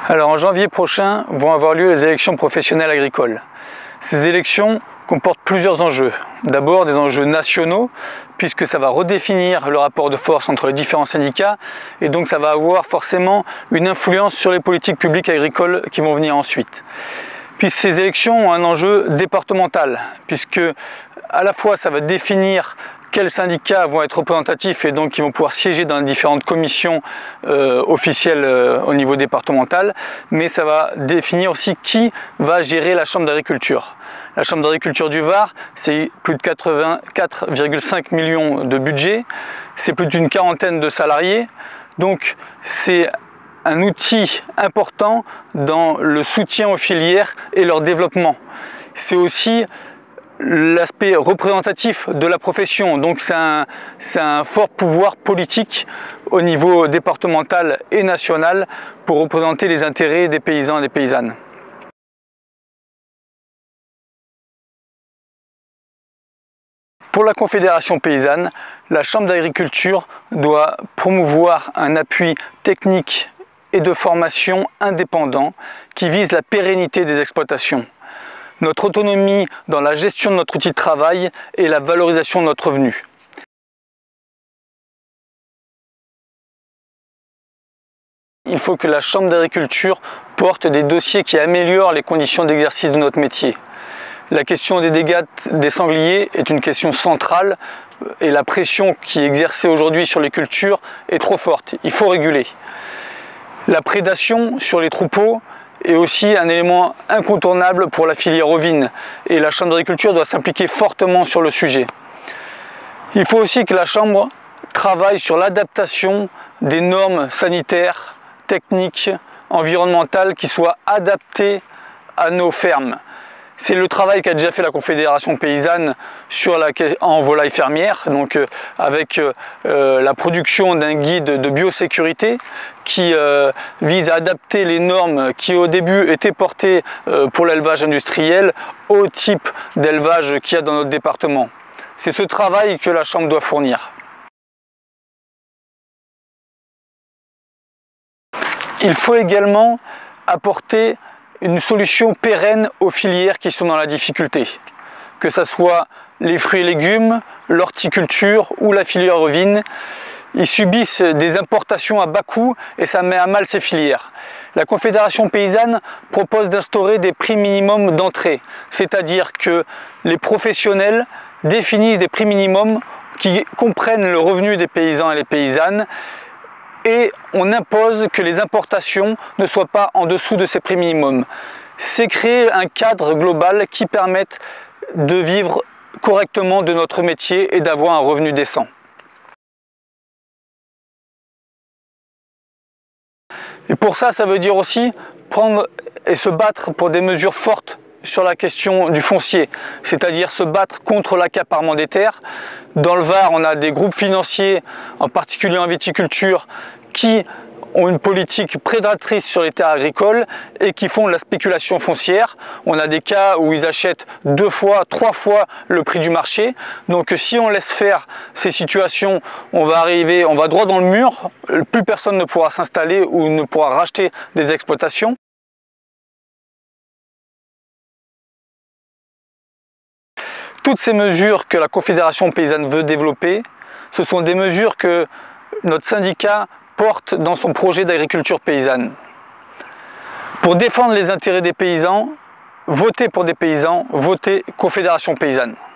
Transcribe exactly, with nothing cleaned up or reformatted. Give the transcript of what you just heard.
Alors en janvier prochain vont avoir lieu les élections professionnelles agricoles. Ces élections comportent plusieurs enjeux. D'abord des enjeux nationaux, puisque ça va redéfinir le rapport de force entre les différents syndicats, et donc ça va avoir forcément une influence sur les politiques publiques agricoles qui vont venir ensuite. Puis ces élections ont un enjeu départemental, puisque à la fois ça va définir quels syndicats vont être représentatifs et donc qui vont pouvoir siéger dans les différentes commissions euh, officielles euh, au niveau départemental, mais ça va définir aussi qui va gérer la Chambre d'agriculture. La Chambre d'agriculture du Var, c'est plus de quatre-vingt-quatre virgule cinq millions de budget, c'est plus d'une quarantaine de salariés, donc c'est un outil important dans le soutien aux filières et leur développement. C'est aussi l'aspect représentatif de la profession, donc c'est un, c'est un fort pouvoir politique au niveau départemental et national pour représenter les intérêts des paysans et des paysannes. Pour la Confédération paysanne, la Chambre d'agriculture doit promouvoir un appui technique et de formation indépendant qui vise la pérennité des exploitations, notre autonomie dans la gestion de notre outil de travail et la valorisation de notre revenu. Il faut que la Chambre d'agriculture porte des dossiers qui améliorent les conditions d'exercice de notre métier. La question des dégâts des sangliers est une question centrale et la pression qui est exercée aujourd'hui sur les cultures est trop forte. Il faut réguler. La prédation sur les troupeaux est aussi un élément incontournable pour la filière ovine et la Chambre d'agriculture doit s'impliquer fortement sur le sujet. Il faut aussi que la Chambre travaille sur l'adaptation des normes sanitaires, techniques, environnementales qui soient adaptées à nos fermes. C'est le travail qu'a déjà fait la Confédération paysanne sur la, en volaille fermière, donc euh, avec euh, la production d'un guide de biosécurité qui euh, vise à adapter les normes qui au début étaient portées euh, pour l'élevage industriel au type d'élevage qu'il y a dans notre département. C'est ce travail que la Chambre doit fournir. Il faut également apporter une solution pérenne aux filières qui sont dans la difficulté, que ce soit les fruits et légumes, l'horticulture ou la filière ovine. Ils subissent des importations à bas coût et ça met à mal ces filières. La Confédération paysanne propose d'instaurer des prix minimums d'entrée, c'est-à-dire que les professionnels définissent des prix minimums qui comprennent le revenu des paysans et les paysannes, et on impose que les importations ne soient pas en dessous de ces prix minimums. C'est créer un cadre global qui permette de vivre correctement de notre métier et d'avoir un revenu décent. Et pour ça, ça veut dire aussi prendre et se battre pour des mesures fortes sur la question du foncier, c'est-à-dire se battre contre l'accaparement des terres. Dans le Var, on a des groupes financiers, en particulier en viticulture, qui ont une politique prédatrice sur les terres agricoles et qui font de la spéculation foncière. On a des cas où ils achètent deux fois, trois fois le prix du marché. Donc si on laisse faire ces situations, on va arriver, on va droit dans le mur, plus personne ne pourra s'installer ou ne pourra racheter des exploitations. Toutes ces mesures que la Confédération paysanne veut développer, ce sont des mesures que notre syndicat porte dans son projet d'agriculture paysanne. Pour défendre les intérêts des paysans, votez pour des paysans, votez Confédération paysanne.